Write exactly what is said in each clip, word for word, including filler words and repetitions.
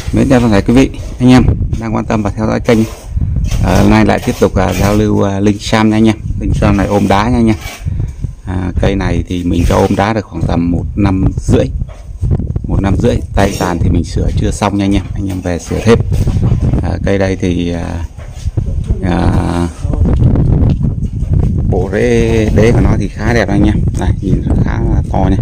Mến chào toàn thể quý vị anh em đang quan tâm và theo dõi kênh. À, hôm nay lại tiếp tục à, giao lưu à, linh sam nha anh em. Linh sam này ôm đá nha anh em. À, cây này thì mình cho ôm đá được khoảng tầm một năm rưỡi, một năm rưỡi. Tay tàn thì mình sửa chưa xong nha anh em. Anh em về sửa thêm. À, cây đây thì à, à, bộ rễ đế của nó thì khá đẹp anh em. Này nhìn khá là to nha.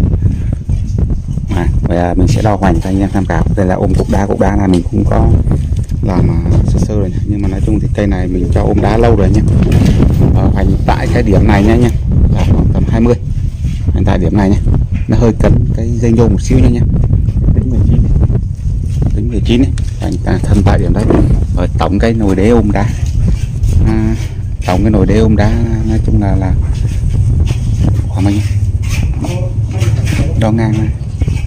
Và mình sẽ đo hoành cho anh em tham khảo. Đây là ôm cục đá, cục đá này mình cũng có làm sơ sơ rồi nhá. Nhưng mà nói chung thì cây này mình cho ôm đá lâu rồi nhé. Hoành tại cái điểm này nhá nha, là khoảng tầm hai mươi. Hoành tại điểm này nhé, nó hơi cấn cái dây nhôm một xíu nha nha. Tính mười chín, tính mười chín này, hoành tại thân tại điểm đấy. Rồi tổng cái nồi đế ôm đá, à, tổng cái nồi đế ôm đá nói chung là là khoảng bao nhiêu? Đo ngang này.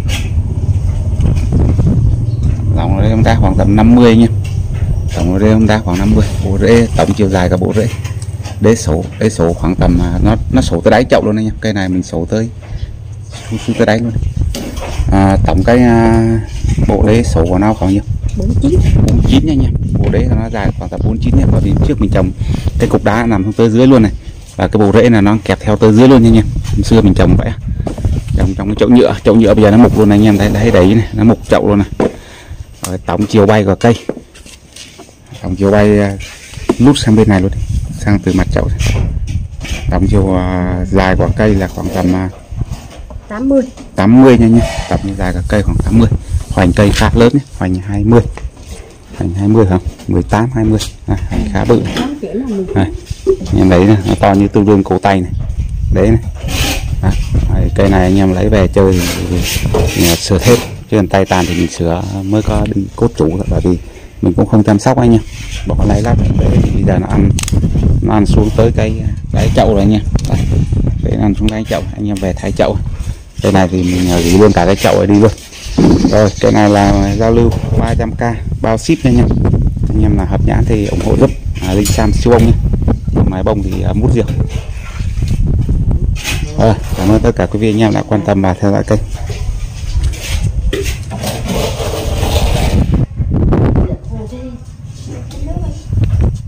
Tổng rễ ôm đá khoảng tầm năm mươi nha. Tổng rễ ôm đá khoảng năm mươi. Bộ rễ tổng chiều dài cả bộ rễ. Đế sổ, đế sổ khoảng tầm nó nó sổ tới đáy chậu luôn anh em. Cây này mình sổ tới xuống tới đáy luôn. À, tổng cái à, bộ đế sổ của nó khoảng nhiêu? bốn mươi chín. bốn mươi chín nha anh em. Bộ đế của nó dài khoảng tầm bốn mươi chín nha. Bởi vì trước mình trồng cái cục đá nằm xuống tới dưới luôn này. Và cái bộ rễ là nó kẹp theo tới dưới luôn nha anh em. Hôm xưa mình trồng vậy. Trồng trong cái chậu nhựa, chậu nhựa bây giờ nó mục luôn này anh em thấy đấy đấy này, nó mục chậu luôn này. Rồi, tổng chiều bay của cây, tổng chiều bay lút sang bên này luôn, sang từ mặt chậu. Tổng chiều uh, dài của cây là khoảng tầm uh, tám mươi, tám mươi nha nha. Tổng chiều dài của cây khoảng tám mươi. Hoành cây khá lớn nhé, hoành hai mươi, hoành hai mươi không, mười tám hai mươi, à, hoành khá bự này. Em đấy này, nó to như tương đương cổ tay này, đấy này. À, cây này anh em lấy về chơi thì, thì, thì sửa thêm. Chứ còn tay tàn thì mình sửa mới có đi cốt chủ, bởi vì mình cũng không chăm sóc anh em, bỏ lấy lát để bây giờ nó ăn nó ăn xuống tới cái đáy chậu rồi nha. Để nó ăn xuống đáy chậu, anh em về thái chậu. Cái này thì mình gửi luôn cả cái chậu ở đi luôn. Rồi cái này là giao lưu ba trăm k bao ship nha anh em. Anh em là hợp nhãn thì ủng hộ giúp à, linh sam siêu bông nha. Mái bông thì uh, mút rượu. Rồi, cảm ơn tất cả quý vị anh em đã quan tâm và theo dõi kênh.